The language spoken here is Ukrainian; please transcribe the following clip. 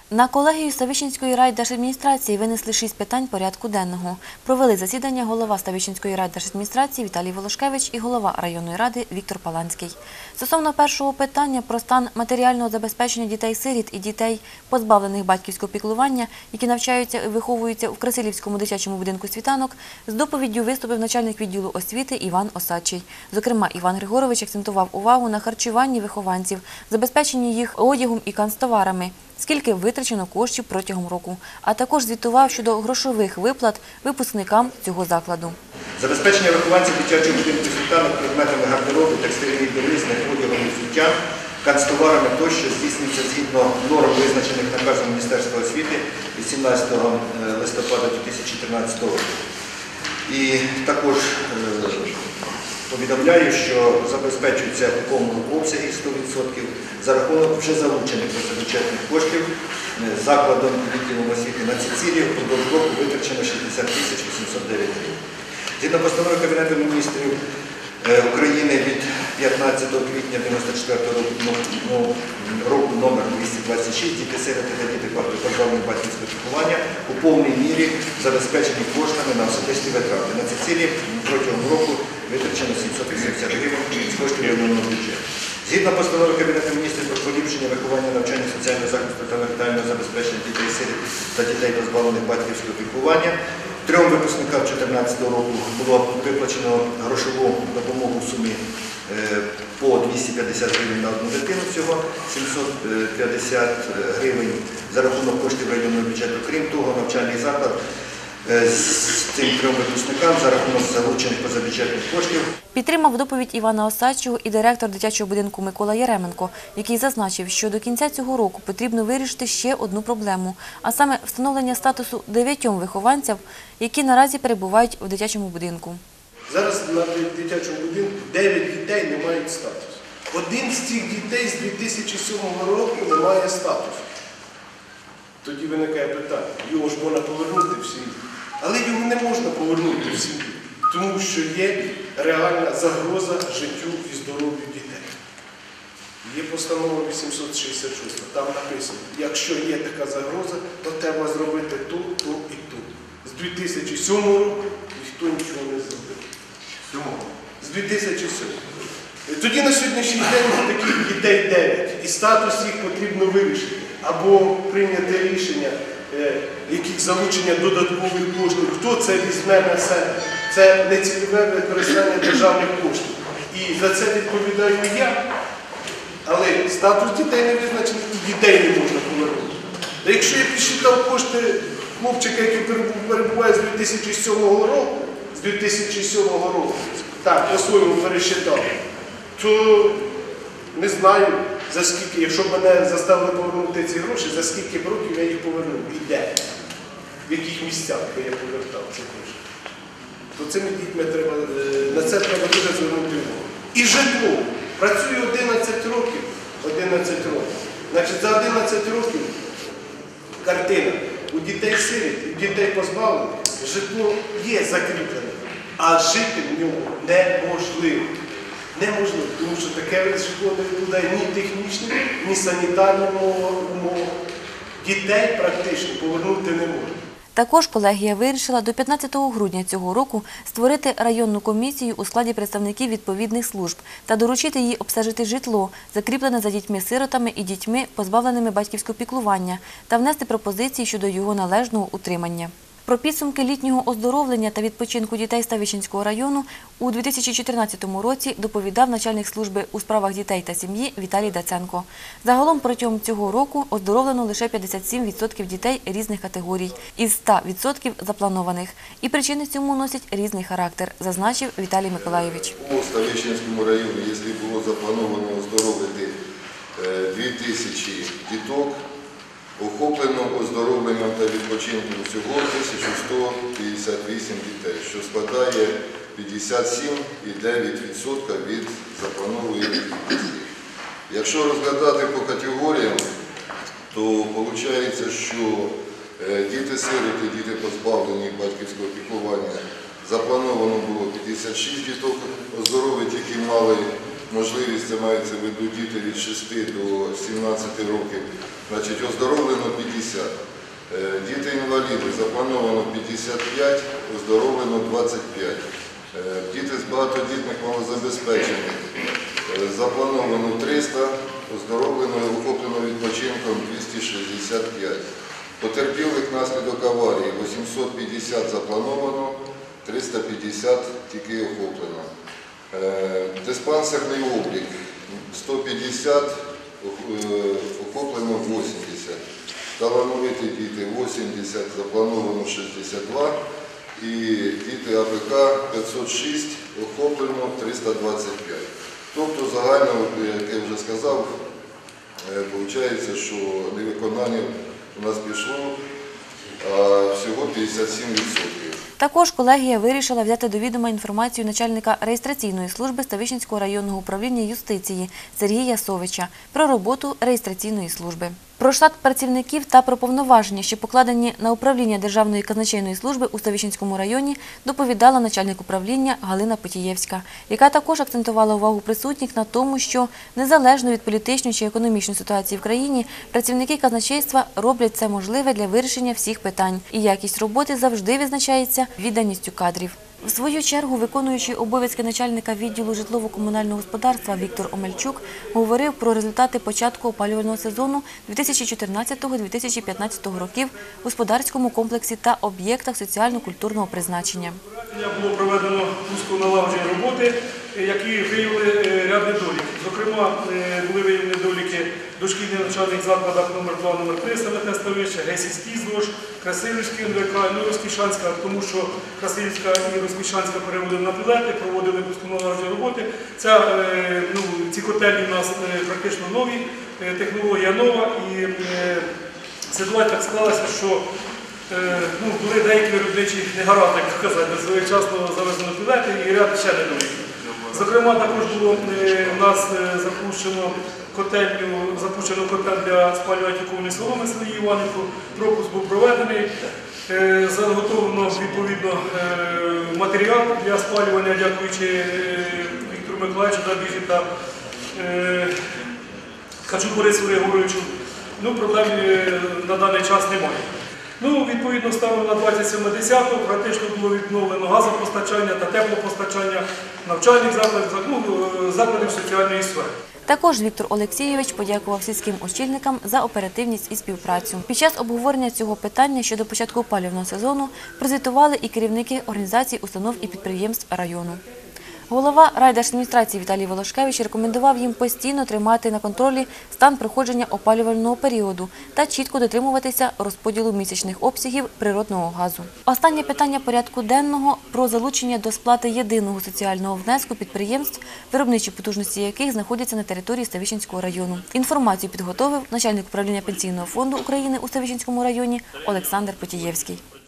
На колегію Ставищенської райдержадміністрації винесли 6 питань порядку денного. Провели засідання голова Ставищенської райдержадміністрації Віталій Волошкевич і голова районної ради Віктор Паланський. Стосовно першого питання про стан матеріального забезпечення дітей-сиріт і дітей, позбавлених батьківського піклування, які навчаються і виховуються в Красилівському дитячому будинку «Світанок», з доповіддю виступив начальник відділу освіти Іван Осадчий. Зокрема, Іван Григорович акцентував увагу на харчуванні вихованців, забезпеченні їх одягом і канцтоварами, скільки витрачено коштів протягом року, а також звітував щодо грошових виплат випускникам цього закладу. Забезпечення вихованців дитячого будинку «Світанок» предметами гардеробу, текстильної білизни, одягом і взуттям, канцтоварами тощо здійснюється згідно норм, визначених наказом Міністерства освіти від 17 листопада 2013 року. І також повідомляю, що забезпечується в повному обсязі 100% за рахунок вже залучених бюджетних коштів закладом відділом освіти на ці цілі впродовж року витрачено 60 809 гривень. Згідно постанови Кабінету міністрів України від 15 квітня 1994 року номер 226 «Діти-сироти та діти позбавлені батьківського піклування» у повній мірі забезпечені коштами на особисті витрати. На ці цілі протягом року витрачено 780 гривень з коштів районного бюджету. Згідно постанови Кабінету міністрів про поліпшення виховання, навчання, соціального захисту та матеріального забезпечення дітей-сиріт та дітей, позбавлених батьківського піклування, 3 випускникам 2014 року було виплачено грошову допомогу в сумі по 250 гривень на одну дитину, всього 750 гривень за рахунок коштів районного бюджету. Крім того, навчальний заклад з цим 3 випускникам за рахунок залучених позабюджетних коштів. Підтримав доповідь Івана Осадчого і директор дитячого будинку Микола Яременко, який зазначив, що до кінця цього року потрібно вирішити ще одну проблему, а саме встановлення статусу 9 вихованців, які наразі перебувають у дитячому будинку. Зараз на дитячому будинку 9 дітей не мають статусу. Один з цих дітей з 2007 року не має статусу. Тоді виникає питання, його ж можна повернути в сім'ю. Але його не можна повернути в сім'ю, тому що є реальна загроза життю і здоров'ю дітей. Є постанова 866, там написано, якщо є така загроза, то треба зробити то і то. З 2007 року ніхто нічого не зробив. З 2007. Тоді на сьогоднішній день таких дітей 9, і статус їх потрібно вирішити. Або прийняти рішення, яких залучення додаткових коштів, хто це візьме на себе. Це нецільове використання державних коштів. І за це відповідаю я, але статус дітей не визначений, і дітей не можна повернути. Та якщо я підсчитав кошти хлопчика, який перебуває з 2007 року, так, по-своєму пересчитав, то не знаю, за скільки, якщо б мене заставили повернути ці гроші, за скільки б років я їх повернув і де, в яких місцях би я повертав ці гроші. То цими дітьми треба, на це треба дуже звернути увагу. І житло. Працюю 11 років. Значить, за 11 років картина. У дітей-сиріт, у дітей позбавлених житло є закріплене, а жити в ньому неможливо. Неможливо, тому що таке житло не відповідає ні технічним, ні санітарним умовам. Дітей практично повернути не можна. Також колегія вирішила до 15 грудня цього року створити районну комісію у складі представників відповідних служб та доручити їй обстежити житло, закріплене за дітьми-сиротами і дітьми, позбавленими батьківського піклування, та внести пропозиції щодо його належного утримання. Про підсумки літнього оздоровлення та відпочинку дітей Ставищенського району у 2014 році доповідав начальник служби у справах дітей та сім'ї Віталій Даценко. Загалом протягом цього року оздоровлено лише 57% дітей різних категорій із 100% запланованих. І причини цьому носять різний характер, зазначив Віталій Миколайович. У Ставищенському районі, якщо було заплановано оздоровити 2000 діток, охоплено оздоровленням та відпочинком всього 1158 дітей, що складає 57,9% від запланованої кількості. Якщо розглядати по категоріям, то виходить, що діти-сироти, діти позбавлені батьківського піклування, заплановано було 56 діток оздоровити, які мали можливість, це мається в виду діти від 6 до 17 років. Значить, оздоровлено 57 60. Діти-інваліди заплановано 55, оздоровлено 25. Діти з багатодітних малозабезпечених заплановано 300, оздоровлено і охоплено відпочинком 265. Потерпілих внаслідок аварії 850 заплановано, 350 тільки охоплено. Диспансерний облік 150, охоплено 80. Талановиті діти 80, заплановано 62. І діти АПК 506, охоплено 325. Тобто загально, як я вже сказав, виходить, що невиконання у нас пішло всього 57%. Також колегія вирішила взяти до відома інформацію начальника реєстраційної служби Ставищенського районного управління юстиції Сергія Совича про роботу реєстраційної служби. Про штат працівників та про повноваження, що покладені на управління Державної казначейної служби у Ставищенському районі, доповідала начальник управління Галина Потієвська, яка також акцентувала увагу присутніх на тому, що незалежно від політичної чи економічної ситуації в країні, працівники казначейства роблять все можливе для вирішення всіх питань, і якість роботи завжди відзначається відданістю кадрів. В свою чергу, виконуючий обов'язки начальника відділу житлово-комунального господарства Віктор Омельчук говорив про результати початку опалювального сезону 2014-2015 років в господарському комплексі та об'єктах соціально-культурного призначення. Було проведено пусконалагоджені роботи, які виявили ряд недоліків. Зокрема, були виявлені недоліки в дошкільних навчальних закладах номер 2, номер 3 Ставицьке Ставище, Гесівський ЗОЖ, Красилівський НВК, Розкішанська, тому що Красилівська і Розкішанська переводили на пілети, проводили пусконалагоджені роботи. Ці котельні у нас практично нові, технологія нова, і ситуація так склалася, що були деякі виробничі негаразди, як казати, своєчасно завезено пілети і ряд ще недоліків. Зокрема, також було у нас запущено котель для спалювання тікової соломи в селі Іванівку. Пропуск був проведений, заготовлено відповідно матеріал для спалювання, дякуючи Віктору Миколаївичу Дабіжі та Ткачу Борису Григоровичу. Проблем на даний час немає. Відповідно, станом на 27.10 практично було відновлено газопостачання та теплопостачання навчальних закладів соціальної сфери. Також Віктор Олексійович подякував сільським очільникам за оперативність і співпрацю. Під час обговорення цього питання щодо початку опалювального сезону прозвітували і керівники організацій, установ і підприємств району. Голова райдержадміністрації Віталій Волошкевич рекомендував їм постійно тримати на контролі стан проходження опалювального періоду та чітко дотримуватися розподілу місячних обсягів природного газу. Останнє питання порядку денного – про залучення до сплати єдиного соціального внеску підприємств, виробничі потужності яких знаходяться на території Ставищенського району. Інформацію підготовив начальник управління Пенсійного фонду України у Ставищенському районі Олександр Потієвський.